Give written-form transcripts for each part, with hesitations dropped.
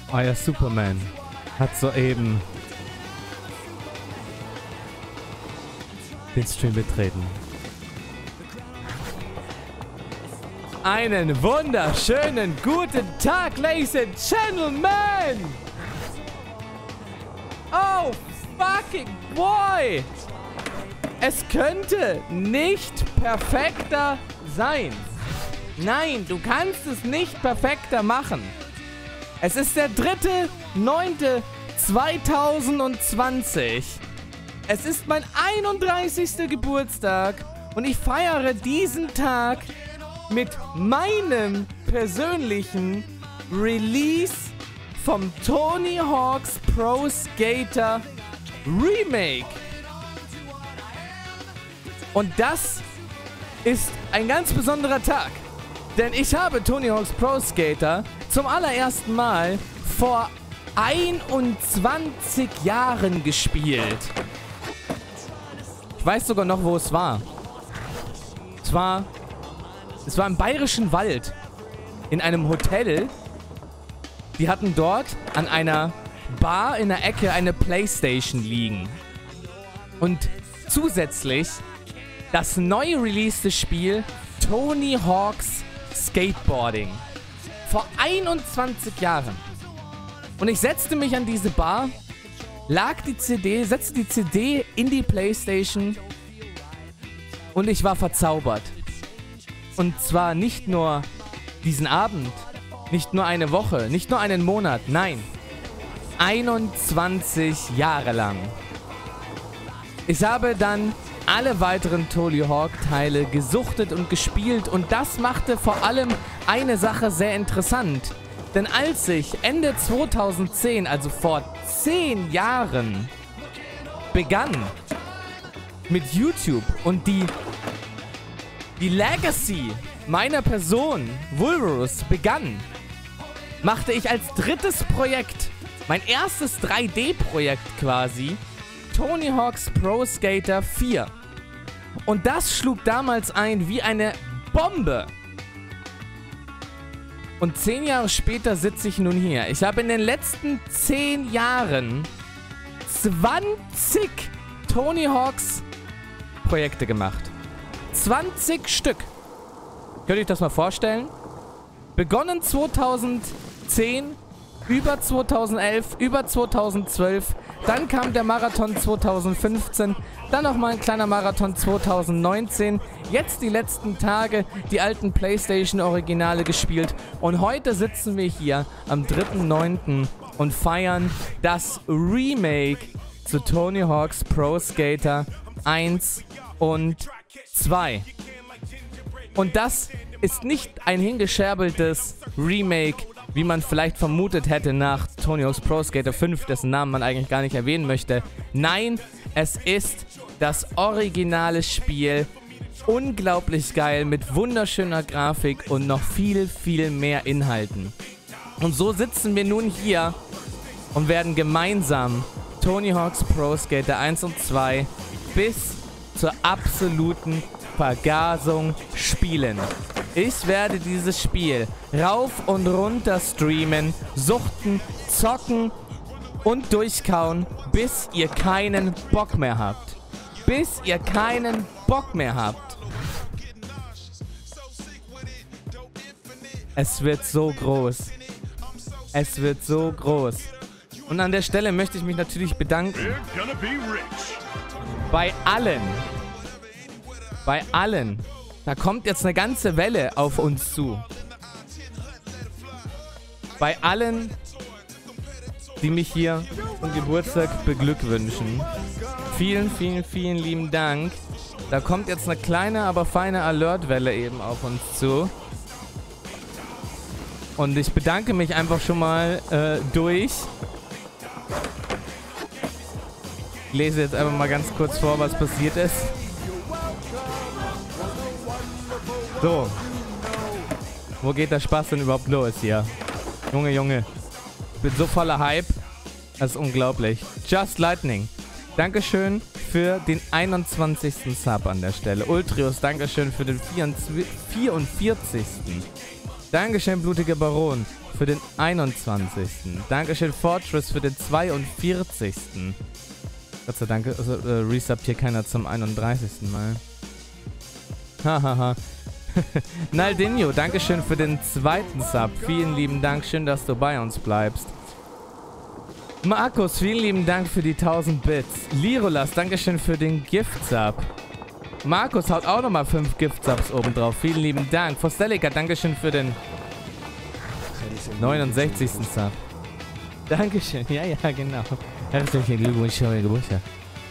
Euer Superman hat soeben den Stream betreten. Einen wunderschönen guten Tag, Ladies and Gentlemen! Oh, fucking boy! Es könnte nicht perfekter sein. Nein, du kannst es nicht perfekter machen. Es ist der 3.9.2020. Es ist mein 31. Geburtstag und ich feiere diesen Tag mit meinem persönlichen Release vom Tony Hawk's Pro Skater Remake. Und das ist ein ganz besonderer Tag, denn ich habe Tony Hawk's Pro Skater zum allerersten Mal vor 21 Jahren gespielt. Ich weiß sogar noch, wo es war. Es war im Bayerischen Wald. In einem Hotel. Die hatten dort an einer Bar in der Ecke eine Playstation liegen. Und zusätzlich das neu releaste Spiel Tony Hawk's Skateboarding. Vor 21 Jahren. Und ich setzte mich an diese Bar, setzte die CD in die Playstation und ich war verzaubert. Und zwar nicht nur diesen Abend, nicht nur eine Woche, nicht nur einen Monat, nein. 21 Jahre lang. Ich habe dann alle weiteren Tony Hawk Teile gesuchtet und gespielt und das machte vor allem eine Sache sehr interessant. Denn als ich Ende 2010, also vor 10 Jahren, begann mit YouTube und die Legacy meiner Person, Vulverus, begann, machte ich als drittes Projekt, mein erstes 3D-Projekt quasi, Tony Hawk's Pro Skater 4. Und das schlug damals ein wie eine Bombe. Und 10 Jahre später sitze ich nun hier. Ich habe in den letzten 10 Jahren 20 Tony Hawk's Projekte gemacht. 20 Stück. Könnt ihr euch das mal vorstellen? Begonnen 2010, über 2011, über 2012. Dann kam der Marathon 2015. Dann nochmal ein kleiner Marathon 2019. Jetzt die letzten Tage die alten PlayStation-Originale gespielt. Und heute sitzen wir hier am 3.9. und feiern das Remake zu Tony Hawk's Pro Skater 1 und 2. Und das ist nicht ein hingescherbeltes Remake, wie man vielleicht vermutet hätte nach Tony Hawk's Pro Skater 5, dessen Namen man eigentlich gar nicht erwähnen möchte. Nein, es ist das originale Spiel. Unglaublich geil, mit wunderschöner Grafik und noch viel, viel mehr Inhalten. Und so sitzen wir nun hier und werden gemeinsam Tony Hawk's Pro Skater 1 und 2 bis zur absoluten Vergasung spielen. Ich werde dieses Spiel rauf und runter streamen, suchten, zocken und durchkauen, bis ihr keinen Bock mehr habt. Bis ihr keinen Bock mehr habt. Es wird so groß. Es wird so groß. Und an der Stelle möchte ich mich natürlich bedanken. Bei allen. Bei allen. Da kommt jetzt eine ganze Welle auf uns zu. Bei allen, die mich hier zum Geburtstag beglückwünschen. Vielen, vielen, vielen lieben Dank. Da kommt jetzt eine kleine, aber feine Alertwelle eben auf uns zu. Und ich bedanke mich einfach schon mal durch. Ich lese jetzt einfach mal ganz kurz vor, was passiert ist. So. Wo geht der Spaß denn überhaupt los hier? Junge, Junge. Ich bin so voller Hype. Das ist unglaublich. Just Lightning. Dankeschön für den 21. Sub an der Stelle. Ultrius, Dankeschön für den 44. Dankeschön, blutiger Baron, für den 21. Dankeschön, Fortress, für den 42. Gott sei Dank, also, resubt hier keiner zum 31. Mal. Hahaha. Naldinho, Dankeschön für den 2. Sub. Vielen lieben Dank, schön, dass du bei uns bleibst. Markus, vielen lieben Dank für die 1000 Bits. Lirolas, Dankeschön für den Gift-Sub. Markus haut auch nochmal 5 Gift-Subs oben drauf. Vielen lieben Dank. Fostelika, Dankeschön für den 69. Sub. Dankeschön. Ja, genau. Herzlichen Glückwunsch für euren Geburtstag.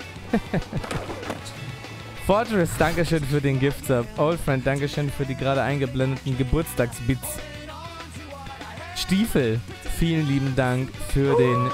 Fortress, Dankeschön für den Gift-Sub. Old Friend, Dankeschön für die gerade eingeblendeten Geburtstagsbits. Stiefel, vielen lieben Dank für den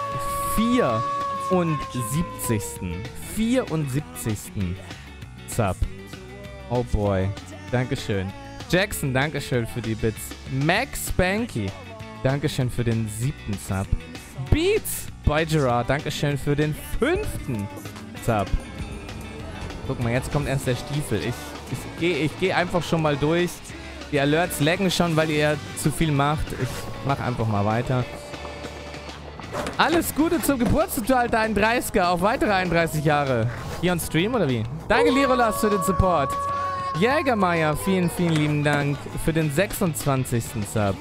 74. Sub. Oh boy. Dankeschön. Jackson, Dankeschön für die Bits. Max Spanky, Dankeschön für den 7. Sub. Beats bei Gerard, Dankeschön für den 5. Sub. Guck mal, jetzt kommt erst der Stiefel. Ich geh einfach schon mal durch. Die Alerts laggen schon, weil ihr zu viel macht. Ich mach einfach mal weiter. Alles Gute zum Geburtstag, alter 31er. Auf weitere 31 Jahre. Hier on Stream, oder wie? Danke, Lirolas, für den Support. Jägermeier, vielen, vielen lieben Dank für den 26. Sub.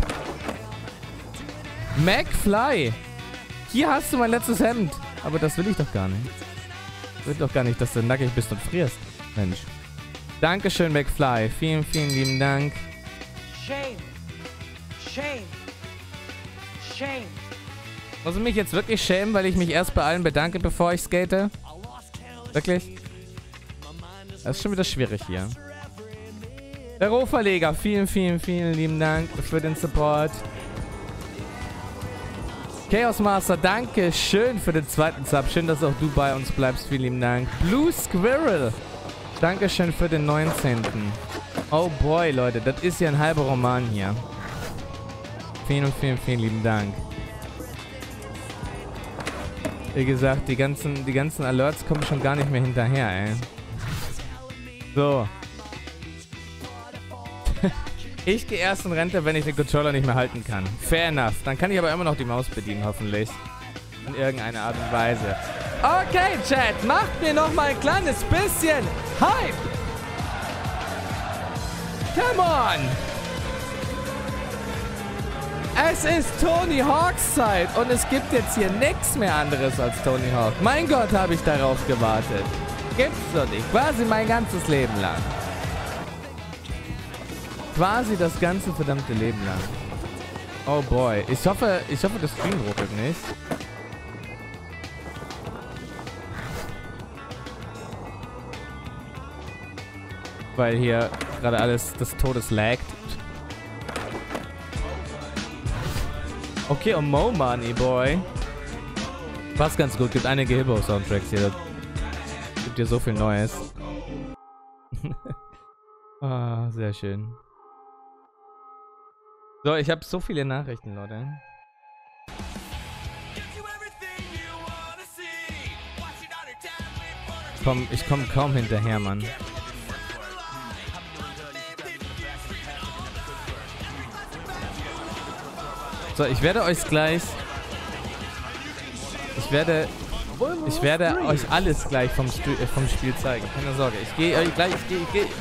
McFly. Hier hast du mein letztes Hemd. Aber das will ich doch gar nicht. Ich will doch gar nicht, dass du nackig bist und frierst. Mensch. Dankeschön, McFly. Vielen, vielen lieben Dank. Shame. Shame. Shame. Muss ich mich jetzt wirklich schämen, weil ich mich erst bei allen bedanke, bevor ich skate? Wirklich? Das ist schon wieder schwierig hier. Der Rohverleger, vielen, vielen, vielen lieben Dank für den Support. Chaos Master, danke schön für den 2. Sub. Schön, dass auch du bei uns bleibst. Vielen lieben Dank. Blue Squirrel, danke schön für den 19. Oh boy, Leute, das ist ja ein halber Roman hier. Vielen, vielen, vielen lieben Dank. Wie gesagt, die ganzen Alerts kommen schon gar nicht mehr hinterher, ey. So. Ich gehe erst in Rente, wenn ich den Controller nicht mehr halten kann. Fair enough. Dann kann ich aber immer noch die Maus bedienen, hoffentlich. In irgendeiner Art und Weise. Okay, Chat. Macht mir noch mal ein kleines bisschen Hype. Come on. Es ist Tony Hawks Zeit und es gibt jetzt hier nichts mehr anderes als Tony Hawk. Mein Gott, habe ich darauf gewartet. Gibt's doch nicht. Quasi mein ganzes Leben lang. Quasi das ganze verdammte Leben lang. Oh boy. Ich hoffe, das Stream ruckelt nicht. Weil hier gerade alles des Todes laggt. Okay, und Mo Money Boy. Passt ganz gut. Gibt einige Hip-Hop-Soundtracks hier. Gibt hier so viel Neues. Ah, sehr schön. So, ich habe so viele Nachrichten, Leute. Ich komm kaum hinterher, Mann. So, ich werde euch gleich... Ich werde euch alles gleich vom Spiel zeigen. Keine Sorge. Ich gehe gleich... Ich gehe...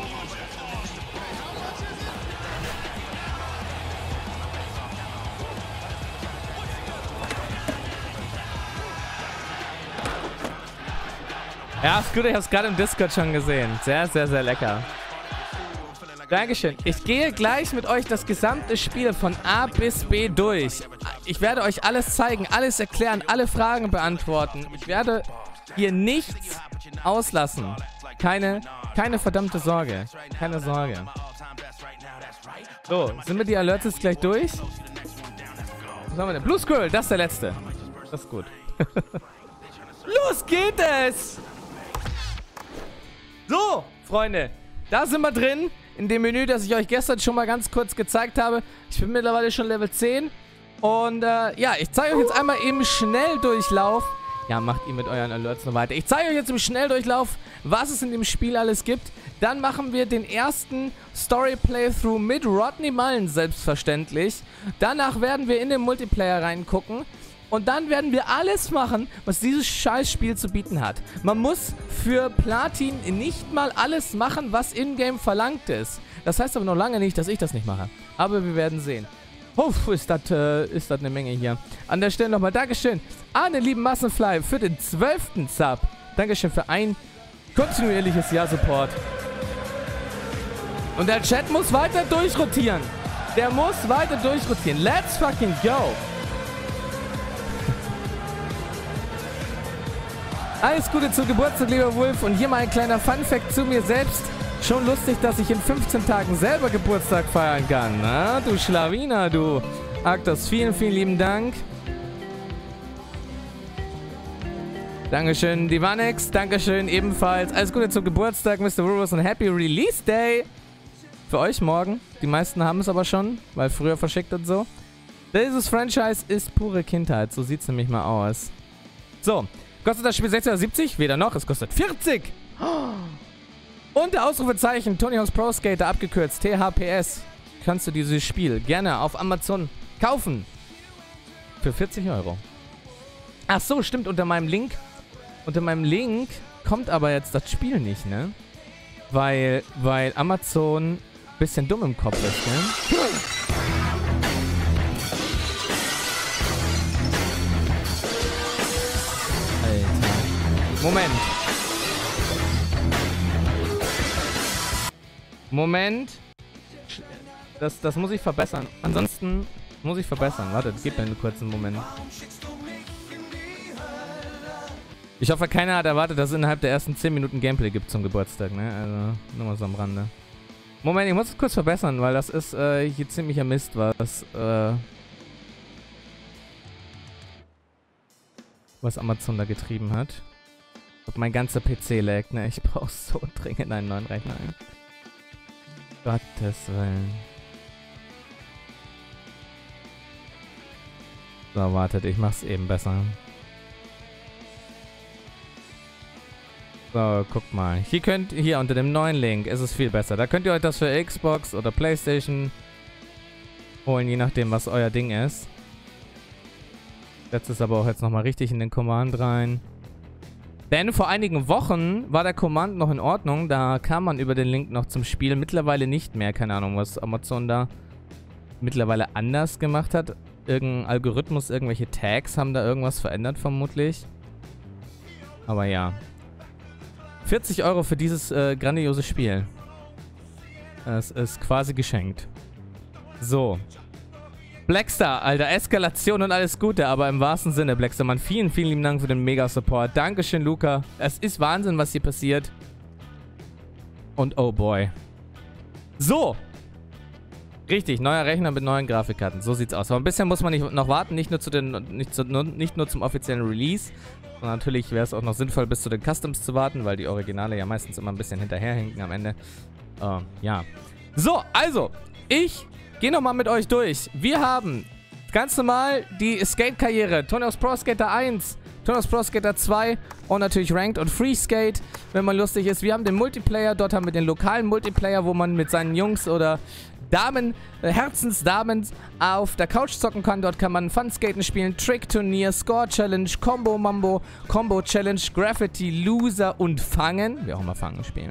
Ja, ist gut, ich hab's gerade im Discord schon gesehen. Sehr, sehr, sehr lecker. Dankeschön. Ich gehe gleich mit euch das gesamte Spiel von A bis B durch. Ich werde euch alles zeigen, alles erklären, alle Fragen beantworten. Ich werde hier nichts auslassen. Keine verdammte Sorge. Keine Sorge. So, sind wir die Alerts jetzt gleich durch? Was haben wir denn? Blue Squirrel, das ist der letzte. Das ist gut. Los geht es! So, Freunde, da sind wir drin. In dem Menü, das ich euch gestern schon mal ganz kurz gezeigt habe. Ich bin mittlerweile schon Level 10. Und ja, ich zeige euch jetzt einmal im Schnelldurchlauf Ja, macht ihr mit euren Alerts noch weiter. Ich zeige euch jetzt im Schnelldurchlauf, was es in dem Spiel alles gibt. Dann machen wir den ersten Story-Playthrough mit Rodney Mullen, selbstverständlich. Danach werden wir in den Multiplayer reingucken. Und dann werden wir alles machen, was dieses Scheißspiel zu bieten hat. Man muss für Platin nicht mal alles machen, was in-game verlangt ist. Das heißt aber noch lange nicht, dass ich das nicht mache. Aber wir werden sehen. Uff, ist das eine Menge hier. An der Stelle nochmal Dankeschön an den lieben Massenfly für den 12. Sub. Dankeschön für ein kontinuierliches Jahr-Support. Und der Chat muss weiter durchrotieren. Der muss weiter durchrotieren. Let's fucking go. Alles Gute zum Geburtstag, lieber Wolf. Und hier mal ein kleiner Funfact zu mir selbst. Schon lustig, dass ich in 15 Tagen selber Geburtstag feiern kann. Na, du Schlawiner, du. Arktos, vielen, vielen lieben Dank. Dankeschön, Divanex. Dankeschön ebenfalls. Alles Gute zum Geburtstag, Mr. Rurus, und Happy Release Day. Für euch morgen. Die meisten haben es aber schon, weil früher verschickt und so. Dieses Franchise ist pure Kindheit. So sieht es nämlich mal aus. So. Kostet das Spiel 60 oder 70? Weder noch. Es kostet 40. Und der Ausrufezeichen Tony Hawk's Pro Skater, abgekürzt THPS, kannst du dieses Spiel gerne auf Amazon kaufen. Für 40 €. Ach so, stimmt, unter meinem Link kommt aber jetzt das Spiel nicht, ne? Weil Amazon ein bisschen dumm im Kopf ist, ne? Alter. Moment. Das muss ich verbessern. Ansonsten muss ich verbessern. Warte, gib mir einen kurzen Moment. Ich hoffe, keiner hat erwartet, dass es innerhalb der ersten 10 Minuten Gameplay gibt zum Geburtstag, ne? Also, nur mal so am Rande. Moment, ich muss es kurz verbessern, weil das ist hier ziemlicher Mist, was Amazon da getrieben hat. Ob mein ganzer PC laggt, ne? Ich brauche so dringend einen neuen Rechner. Gottes Willen. So, wartet, ich mach's eben besser. So, guckt mal. Hier unter dem neuen Link ist es viel besser. Da könnt ihr euch das für Xbox oder PlayStation holen, je nachdem, was euer Ding ist. Setzt es aber auch jetzt nochmal richtig in den Command rein. Denn vor einigen Wochen war der Command noch in Ordnung. Da kam man über den Link noch zum Spiel. Mittlerweile nicht mehr. Keine Ahnung, was Amazon da mittlerweile anders gemacht hat. Irgendein Algorithmus, irgendwelche Tags haben da irgendwas verändert vermutlich. Aber ja. 40 € für dieses grandiose Spiel. Es ist quasi geschenkt. So. Blackstar, Alter, Eskalation und alles Gute, aber im wahrsten Sinne, Blackstar, Mann, vielen, vielen lieben Dank für den Mega-Support. Dankeschön, Luca. Es ist Wahnsinn, was hier passiert. Und oh boy. So. Richtig, neuer Rechner mit neuen Grafikkarten. So sieht's aus. Aber ein bisschen muss man noch warten, nicht nur zum offiziellen Release. Und natürlich wäre es auch noch sinnvoll, bis zu den Customs zu warten, weil die Originale ja meistens immer ein bisschen hinterherhinken am Ende. Ja. So, also, ich gehe nochmal mit euch durch. Wir haben ganz normal die Skate-Karriere. Tony Hawk's Pro Skater 1, Tony Hawk's Pro Skater 2 und natürlich Ranked und Free Skate, wenn man lustig ist. Wir haben den Multiplayer. Dort haben wir den lokalen Multiplayer, wo man mit seinen Jungs oder Damen, Herzensdamen auf der Couch zocken kann. Dort kann man Fun-Skaten spielen, Trick-Turnier, Score-Challenge, Combo-Mambo, Combo-Challenge, Graffiti, Loser und Fangen. Wie auch immer Fangen spielen.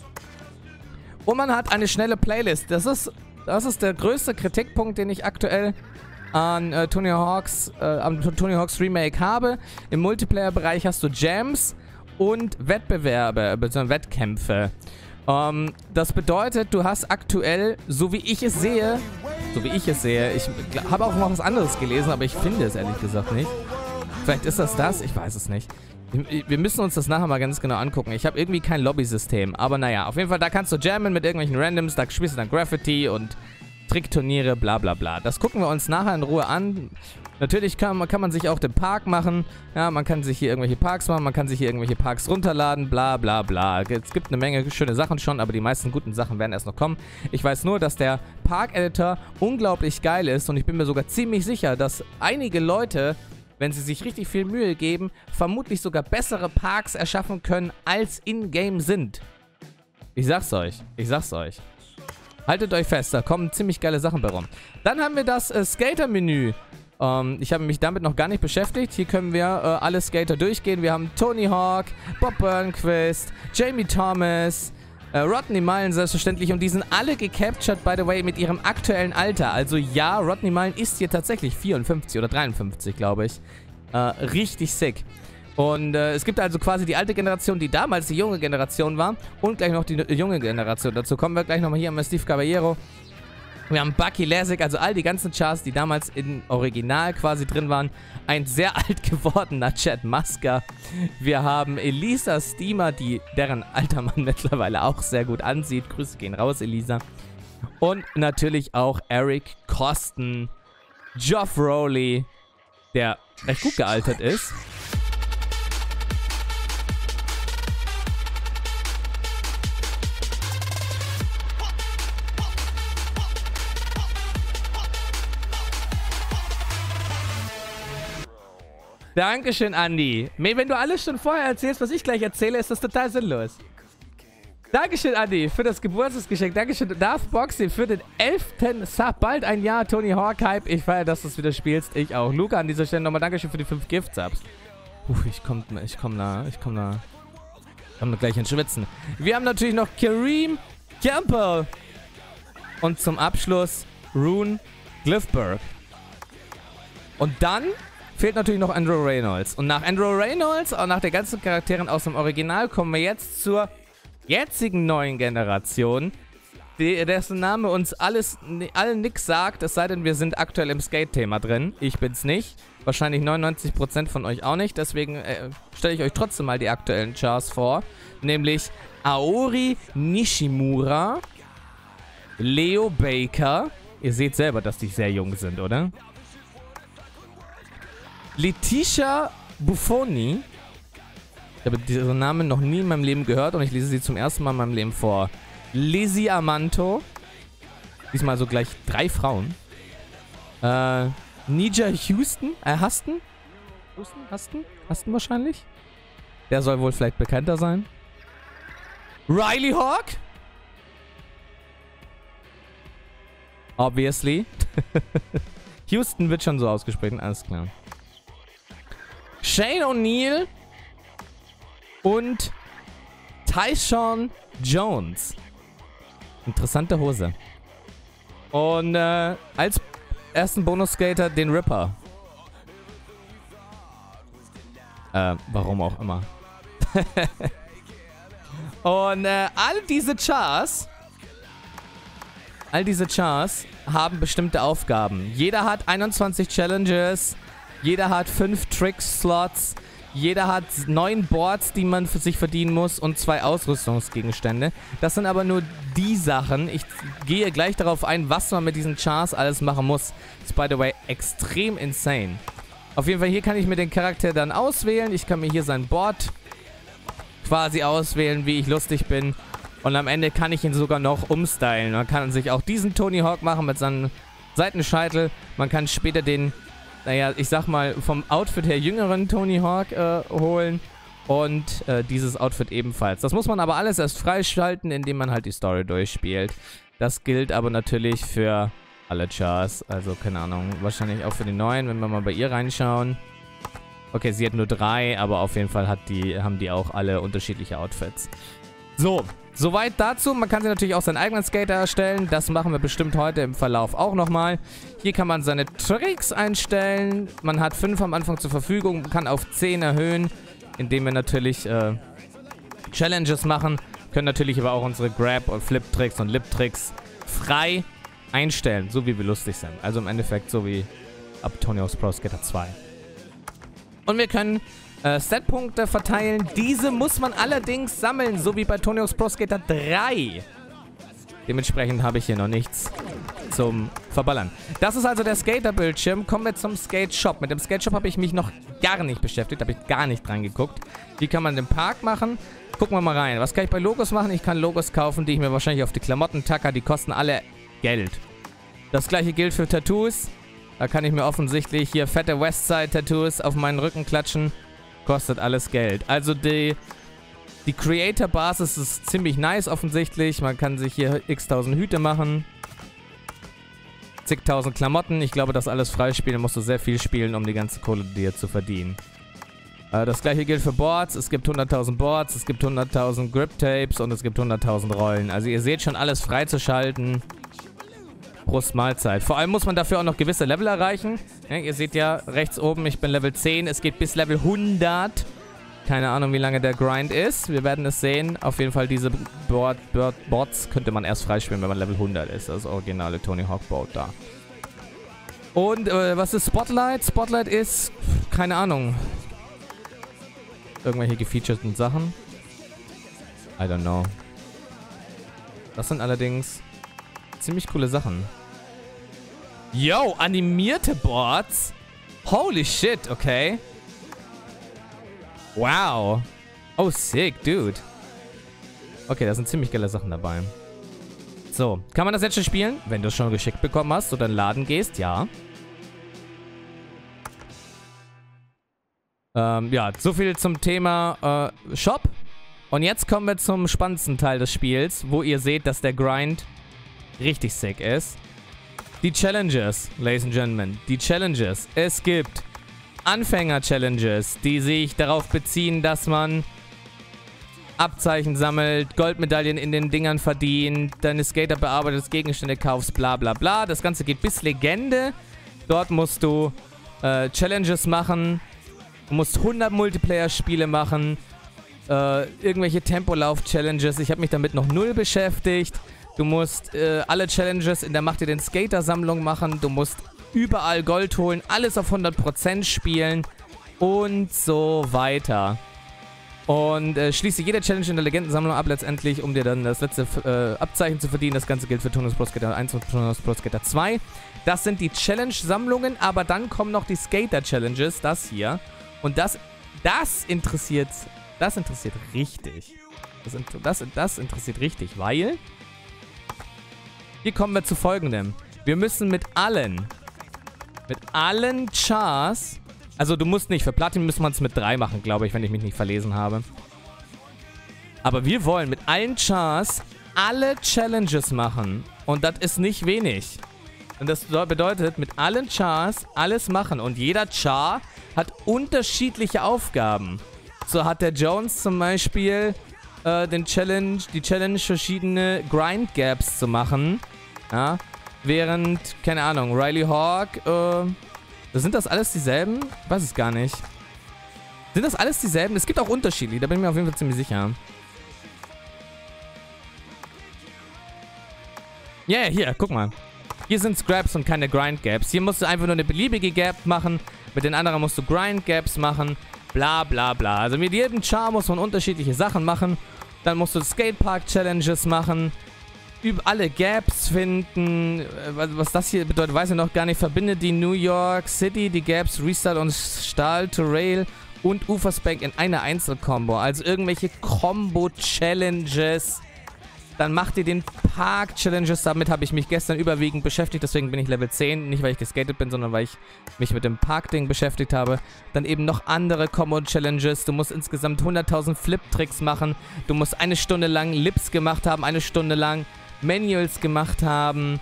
Und man hat eine schnelle Playlist. Das ist der größte Kritikpunkt, den ich aktuell an Tony Hawk's Remake habe. Im Multiplayer-Bereich hast du Jams und Wettbewerbe, bzw. Wettkämpfe. Das bedeutet, du hast aktuell, so wie ich es sehe, ich habe auch noch was anderes gelesen, aber ich finde es ehrlich gesagt nicht. Vielleicht ist das, ich weiß es nicht. Wir müssen uns das nachher mal ganz genau angucken. Ich habe irgendwie kein Lobby-System, aber naja, auf jeden Fall, da kannst du jammen mit irgendwelchen Randoms, da spielst du dann Graffiti und Trickturniere, bla bla bla. Das gucken wir uns nachher in Ruhe an. Natürlich kann man sich auch den Park machen. Ja, man kann sich hier irgendwelche Parks machen, man kann sich hier irgendwelche Parks runterladen, bla bla bla. Es gibt eine Menge schöne Sachen schon, aber die meisten guten Sachen werden erst noch kommen. Ich weiß nur, dass der Park-Editor unglaublich geil ist und ich bin mir sogar ziemlich sicher, dass einige Leute, wenn sie sich richtig viel Mühe geben, vermutlich sogar bessere Parks erschaffen können, als in-game sind. Ich sag's euch. Ich sag's euch. Haltet euch fest, da kommen ziemlich geile Sachen bei rum. Dann haben wir das Skater-Menü. Ich habe mich damit noch gar nicht beschäftigt. Hier können wir alle Skater durchgehen. Wir haben Tony Hawk, Bob Burnquist, Jamie Thomas, Rodney Mullen selbstverständlich. Und die sind alle gecaptured, by the way, mit ihrem aktuellen Alter. Also ja, Rodney Mullen ist hier tatsächlich 54 oder 53, glaube ich. Richtig sick. Und es gibt also quasi die alte Generation, die damals die junge Generation war. Und gleich noch die junge Generation. Dazu kommen wir gleich nochmal. Hier haben wir Steve Caballero. Wir haben Bucky Lasek, also all die ganzen Chars, die damals im Original quasi drin waren. Ein sehr alt gewordener Chad Musker. Wir haben Elisa Steamer, deren alter Mann mittlerweile auch sehr gut ansieht. Grüße gehen raus, Elisa. Und natürlich auch Eric Kosten, Geoff Rowley, der recht gut gealtert ist. Dankeschön, Andi. Wenn du alles schon vorher erzählst, was ich gleich erzähle, ist das total sinnlos. Dankeschön, Andi, für das Geburtstagsgeschenk. Dankeschön, Darth Boxy, für den 11. Sub. Bald ein Jahr, Tony Hawk Hype. Ich feiere, dass du es wieder spielst. Ich auch. Luca, an dieser Stelle nochmal Dankeschön für die 5 Gift-Subs. Ich komm gleich ins Schwitzen. Wir haben natürlich noch Kareem Campbell. Und zum Abschluss Rune Glyphberg. Und dann fehlt natürlich noch Andrew Reynolds. Und nach Andrew Reynolds und nach den ganzen Charakteren aus dem Original kommen wir jetzt zur jetzigen neuen Generation, dessen Name uns allen nix sagt, es sei denn, wir sind aktuell im Skate-Thema drin. Ich bin's nicht. Wahrscheinlich 99% von euch auch nicht. Deswegen stelle ich euch trotzdem mal die aktuellen Chars vor. Nämlich Aori Nishimura, Leo Baker. Ihr seht selber, dass die sehr jung sind, oder? Letitia Buffoni. Ich habe diesen Namen noch nie in meinem Leben gehört und ich lese sie zum ersten Mal in meinem Leben vor. Lizzie Amanto. Diesmal so gleich 3 Frauen. Nija Huston wahrscheinlich. Der soll wohl vielleicht bekannter sein. Riley Hawk. Obviously. Houston wird schon so ausgesprochen, alles klar. Shane O'Neill und Tyshawn Jones. Interessante Hose. Und als ersten Bonus-Skater den Ripper. Warum auch immer. Und all diese Chars haben bestimmte Aufgaben. Jeder hat 21 Challenges. Jeder hat 5 Trick-Slots. Jeder hat 9 Boards, die man für sich verdienen muss und 2 Ausrüstungsgegenstände. Das sind aber nur die Sachen. Ich gehe gleich darauf ein, was man mit diesen Chars alles machen muss. Das ist, by the way, extrem insane. Auf jeden Fall, hier kann ich mir den Charakter dann auswählen. Ich kann mir hier sein Board quasi auswählen, wie ich lustig bin. Und am Ende kann ich ihn sogar noch umstylen. Man kann sich auch diesen Tony Hawk machen mit seinem Seitenscheitel. Man kann später den, naja, ich sag mal, vom Outfit her jüngeren Tony Hawk holen. Und dieses Outfit ebenfalls. Das muss man aber alles erst freischalten, indem man halt die Story durchspielt. Das gilt aber natürlich für alle Chars. Also, keine Ahnung, wahrscheinlich auch für die neuen, wenn wir mal bei ihr reinschauen. Okay, sie hat nur 3, aber auf jeden Fall haben die auch alle unterschiedliche Outfits. So, soweit dazu. Man kann sich natürlich auch seinen eigenen Skater erstellen. Das machen wir bestimmt heute im Verlauf auch nochmal. Hier kann man seine Tricks einstellen. Man hat 5 am Anfang zur Verfügung, kann auf 10 erhöhen, indem wir natürlich Challenges machen. Können natürlich aber auch unsere Grab- und Flip-Tricks und Lip-Tricks frei einstellen, so wie wir lustig sind. Also im Endeffekt so wie ab Tony Hawk's Pro Skater 2. Und wir können Setpunkte verteilen. Diese muss man allerdings sammeln, so wie bei Tony Hawk's Pro Skater 3. Dementsprechend habe ich hier noch nichts zum Verballern. Das ist also der Skater-Bildschirm. Kommen wir zum Skate-Shop. Mit dem Skate-Shop habe ich mich noch gar nicht beschäftigt. Habe ich gar nicht dran geguckt. Wie kann man den Park machen? Gucken wir mal rein. Was kann ich bei Logos machen? Ich kann Logos kaufen, die ich mir wahrscheinlich auf die Klamotten tacke. Die kosten alle Geld. Das gleiche gilt für Tattoos. Da kann ich mir offensichtlich hier fette Westside-Tattoos auf meinen Rücken klatschen. Kostet alles Geld. Also die Creator-Basis ist ziemlich nice offensichtlich. Man kann sich hier x-tausend Hüte machen. Zigtausend Klamotten. Ich glaube, das alles freispielen. Musst du sehr viel spielen, um die ganze Kohle dir zu verdienen. Das gleiche gilt für Boards. Es gibt 100.000 Boards, es gibt 100.000 Grip-Tapes und es gibt 100.000 Rollen. Also ihr seht schon, alles freizuschalten. Prost Mahlzeit. Vor allem muss man dafür auch noch gewisse Level erreichen. Ja, ihr seht ja rechts oben, ich bin Level 10. Es geht bis Level 100. Keine Ahnung, wie lange der Grind ist. Wir werden es sehen. Auf jeden Fall diese Boards könnte man erst freispielen, wenn man Level 100 ist. Das originale Tony Hawk Board da. Und was ist Spotlight? Spotlight ist, keine Ahnung, irgendwelche gefeaturten Sachen. I don't know. Das sind allerdings ziemlich coole Sachen. Yo, animierte Boards? Holy shit, okay. Wow. Oh, sick, dude. Okay, da sind ziemlich geile Sachen dabei. So, kann man das jetzt schon spielen? Wenn du es schon geschickt bekommen hast oder in den Laden gehst, ja. Ja, so viel zum Thema Shop. Und jetzt kommen wir zum spannendsten Teil des Spiels, wo ihr seht, dass der Grind richtig sick ist. Die Challenges, Ladies and Gentlemen. Die Challenges. Es gibt Anfänger-Challenges, die sich darauf beziehen, dass man Abzeichen sammelt, Goldmedaillen in den Dingern verdient, deine Skater bearbeitet, Gegenstände kaufst, bla bla bla. Das Ganze geht bis Legende. Dort musst du Challenges machen. Du musst 100 Multiplayer-Spiele machen. Irgendwelche Tempolauf-Challenges. Ich habe mich damit noch null beschäftigt. Du musst alle Challenges in der Macht dir den Skater-Sammlung machen. Du musst überall Gold holen. Alles auf 100% spielen. Und so weiter. Und schließe jede Challenge in der Legendensammlung ab letztendlich, um dir dann das letzte Abzeichen zu verdienen. Das Ganze gilt für Tunnels Pro Skater 1 und Tunnels Pro Skater 2. Das sind die Challenge-Sammlungen, aber dann kommen noch die Skater-Challenges. Das hier. Und das interessiert richtig. Das interessiert richtig, weil hier kommen wir zu Folgendem. Wir müssen mit allen Chars, also du musst nicht, für Platin müssen wir es mit 3 machen, glaube ich, wenn ich mich nicht verlesen habe. Aber wir wollen mit allen Chars alle Challenges machen. Und das ist nicht wenig. Und das bedeutet, mit allen Chars alles machen. Und jeder Char hat unterschiedliche Aufgaben. So hat der Jones zum Beispiel die Challenge, verschiedene Grind Gaps zu machen. Ja, während, keine Ahnung, Riley Hawk, sind das alles dieselben? Ich weiß es gar nicht. Sind das alles dieselben? Es gibt auch Unterschiede, da bin ich mir auf jeden Fall ziemlich sicher. Ja, yeah, hier, guck mal. Hier sind Scraps und keine Grind Gaps. Hier musst du einfach nur eine beliebige Gap machen. Mit den anderen musst du Grind Gaps machen. Bla bla bla. Also mit jedem Char muss man unterschiedliche Sachen machen. Dann musst du Skatepark Challenges machen. Alle Gaps finden. Was das hier bedeutet, weiß ich noch gar nicht. Verbinde die New York City, die Gaps Restart und Stahl to Rail und Uferspank in eine Einzelkombo. Also irgendwelche Combo-Challenges. Dann macht ihr den Park-Challenges. Damit habe ich mich gestern überwiegend beschäftigt. Deswegen bin ich Level 10. Nicht, weil ich geskatet bin, sondern weil ich mich mit dem Park-Ding beschäftigt habe. Dann eben noch andere Combo-Challenges. Du musst insgesamt 100.000 Flip-Tricks machen. Du musst 1 Stunde lang Lips gemacht haben. 1 Stunde lang Manuals gemacht haben.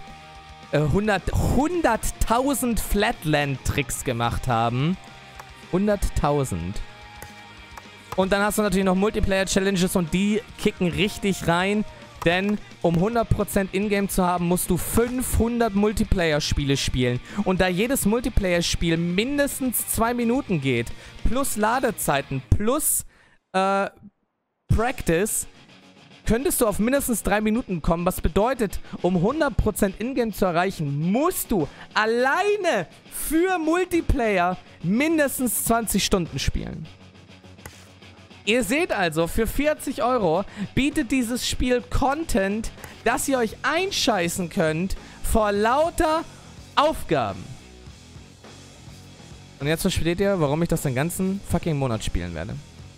100.000 Flatland-Tricks gemacht haben. 100.000. Und dann hast du natürlich noch Multiplayer-Challenges und die kicken richtig rein. Denn um 100% Ingame zu haben, musst du 500 Multiplayer-Spiele spielen. Und da jedes Multiplayer-Spiel mindestens 2 Minuten geht, plus Ladezeiten, plus Practice, könntest du auf mindestens 3 Minuten kommen. Was bedeutet, um 100% Ingame zu erreichen, musst du alleine für Multiplayer mindestens 20 Stunden spielen. Ihr seht also, für 40 € bietet dieses Spiel Content, dass ihr euch einscheißen könnt vor lauter Aufgaben. Und jetzt versteht ihr, warum ich das den ganzen fucking Monat spielen werde.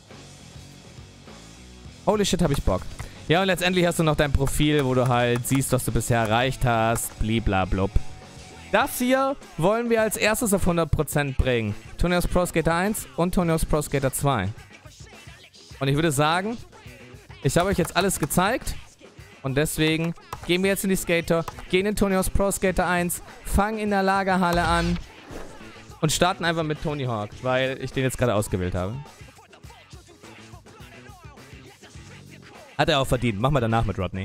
Holy shit, hab ich Bock. Ja, und letztendlich hast du noch dein Profil, wo du halt siehst, was du bisher erreicht hast. Bliblablub. Das hier wollen wir als erstes auf 100% bringen. Tony Hawk's Pro Skater 1 und Tony Hawk's Pro Skater 2. Und ich würde sagen, ich habe euch jetzt alles gezeigt. Und deswegen gehen wir jetzt in die Skater, gehen in Tony Hawk's Pro Skater 1, fangen in der Lagerhalle an und starten einfach mit Tony Hawk, weil ich den jetzt gerade ausgewählt habe. Hat er auch verdient. Machen wir danach mit Rodney.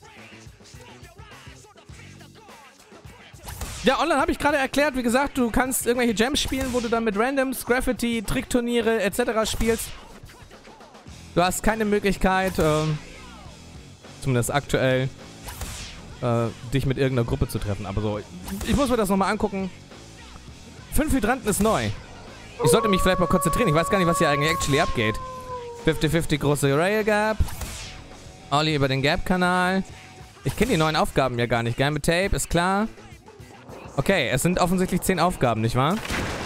Ja, online habe ich gerade erklärt, wie gesagt, du kannst irgendwelche Gems spielen, wo du dann mit Randoms, Graffiti, Trickturniere etc. spielst. Du hast keine Möglichkeit, zumindest aktuell, dich mit irgendeiner Gruppe zu treffen. Aber so, ich muss mir das nochmal angucken. 5 Hydranten ist neu. Ich sollte mich vielleicht mal konzentrieren. Ich weiß gar nicht, was hier eigentlich actually abgeht. 50-50 große Rail Gap. Olli über den Gap-Kanal. Ich kenne die neuen Aufgaben ja gar nicht. Geil mit Tape, ist klar. Okay, es sind offensichtlich 10 Aufgaben, nicht wahr?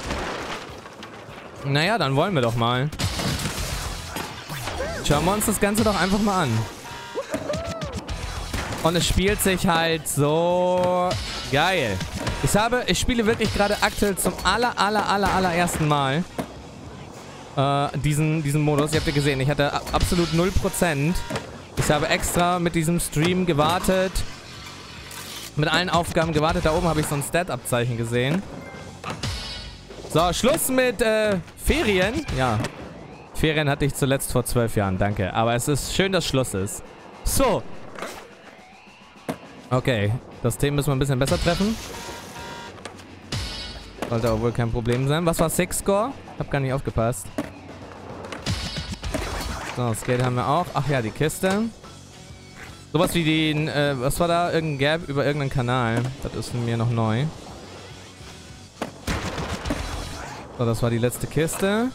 Naja, dann wollen wir doch mal. Schauen wir uns das Ganze doch einfach mal an. Und es spielt sich halt so geil. Ich spiele wirklich gerade aktuell zum allerersten Mal diesen Modus. Ihr habt ja gesehen, ich hatte absolut 0%. Ich habe extra mit diesem Stream gewartet. Mit allen Aufgaben gewartet. Da oben habe ich so ein Stat-Abzeichen gesehen. So, Schluss mit Ferien. Ja. Ferien hatte ich zuletzt vor 12 Jahren, danke. Aber es ist schön, dass Schluss ist. So. Okay. Das Team müssen wir ein bisschen besser treffen. Sollte aber wohl kein Problem sein. Was war Six-Score? Hab gar nicht aufgepasst. So, Skate haben wir auch. Ach ja, die Kiste. Sowas wie den, was war da? Irgendein Gap über irgendeinen Kanal. Das ist mir noch neu. So, das war die letzte Kiste.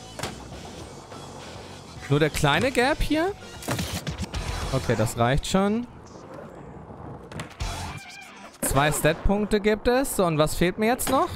Nur der kleine Gap hier? Okay, das reicht schon. 2 Stat-Punkte gibt es. So, und was fehlt mir jetzt noch?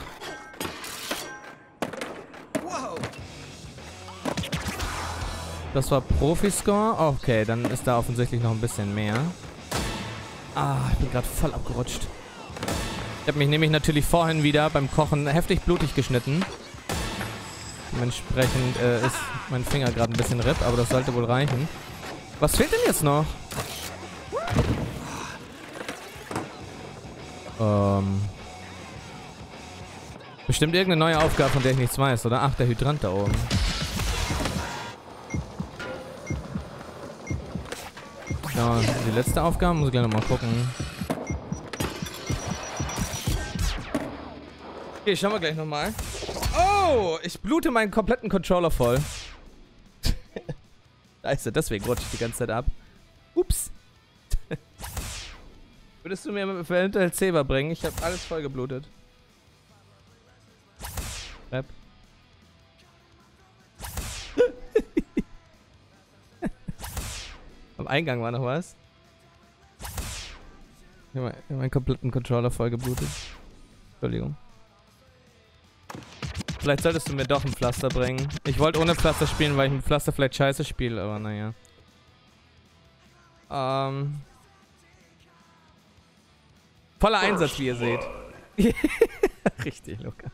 Das war Profi-Score. Okay, dann ist da offensichtlich noch ein bisschen mehr. Ah, ich bin gerade voll abgerutscht. Ich habe mich nämlich natürlich vorhin wieder beim Kochen heftig blutig geschnitten. Dementsprechend ist mein Finger gerade ein bisschen RIP, aber das sollte wohl reichen. Was fehlt denn jetzt noch? Bestimmt irgendeine neue Aufgabe, von der ich nichts weiß, oder? Ach, der Hydrant da oben. Ja, die letzte Aufgabe muss ich gleich nochmal gucken. Okay, schauen wir gleich nochmal. Oh, ich blute meinen kompletten Controller voll. Scheiße, deswegen rutsche ich die ganze Zeit ab. Ups. Würdest du mir eventuell Zeber bringen? Ich habe alles voll geblutet. Rap. Am Eingang war noch was. Ich habe meinen kompletten Controller voll geblutet. Entschuldigung. Vielleicht solltest du mir doch ein Pflaster bringen. Ich wollte ohne Pflaster spielen, weil ich mit Pflaster vielleicht scheiße spiele, aber naja. Voller Einsatz, wie ihr seht. Richtig, Luca.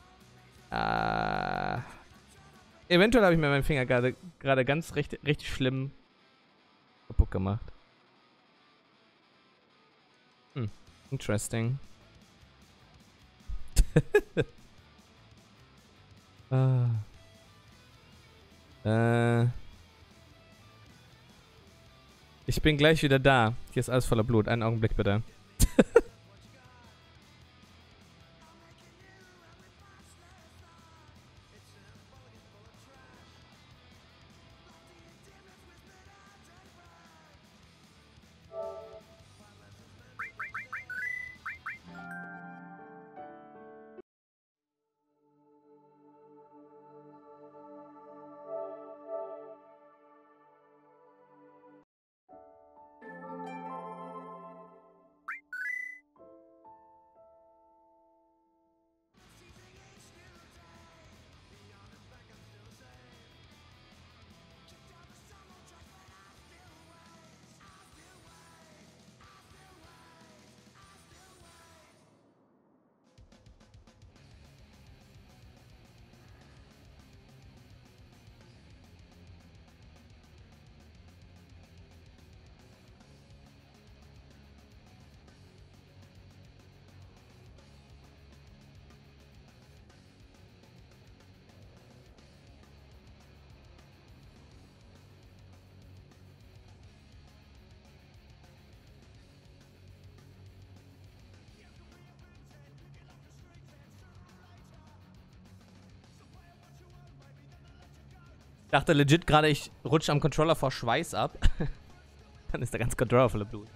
Eventuell habe ich mir meinen Finger gerade ganz richtig schlimm kaputt gemacht. Interesting. Ich bin gleich wieder da. Hier ist alles voller Blut. Einen Augenblick bitte. Dachte legit gerade, ich rutsche am Controller vor Schweiß ab. Dann ist der ganze Controller voller Blut.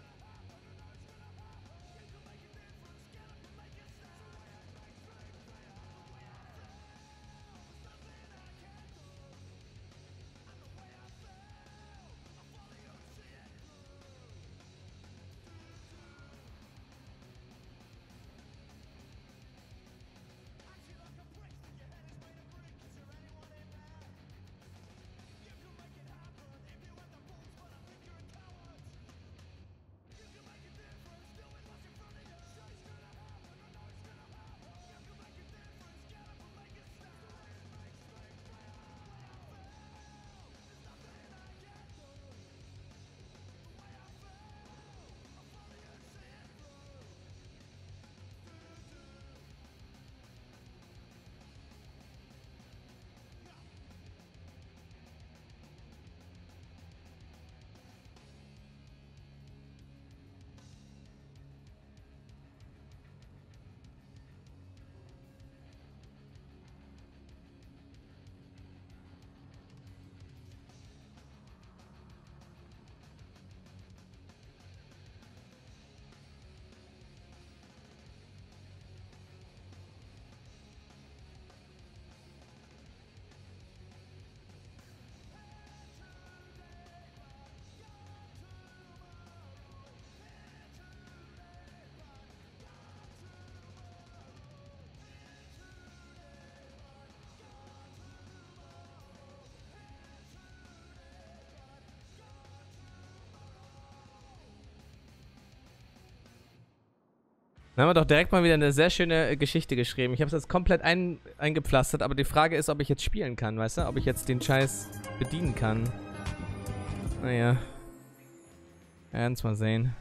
Dann haben wir doch direkt mal wieder eine sehr schöne Geschichte geschrieben. Ich habe es jetzt komplett eingepflastert, aber die Frage ist, ob ich jetzt spielen kann, weißt du? Ob ich jetzt den Scheiß bedienen kann. Naja. Wir werden es mal sehen.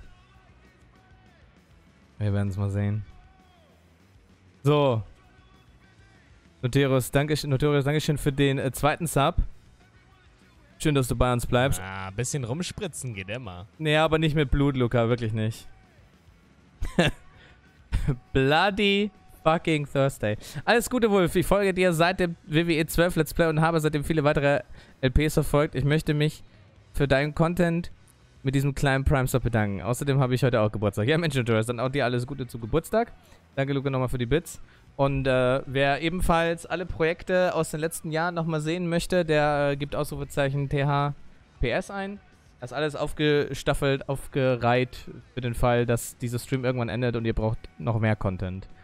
Wir werden es mal sehen. So. Notorious, Dankeschön für den zweiten Sub. Schön, dass du bei uns bleibst. Ah, ein bisschen rumspritzen geht immer. Nee, aber nicht mit Blut, Luca, wirklich nicht. Bloody fucking Thursday. Alles Gute, Wolf. Ich folge dir seit dem WWE 12 Let's Play und habe seitdem viele weitere LPs verfolgt. Ich möchte mich für deinen Content mit diesem kleinen Prime-Stop bedanken. Außerdem habe ich heute auch Geburtstag. Ja, Mensch, dann auch dir alles Gute zu Geburtstag. Danke, Luca, nochmal für die Bits. Und wer ebenfalls alle Projekte aus den letzten Jahren nochmal sehen möchte, der gibt Ausrufezeichen THPS ein. Das ist alles aufgestaffelt, aufgereiht für den Fall, dass dieser Stream irgendwann endet und ihr braucht noch mehr Content.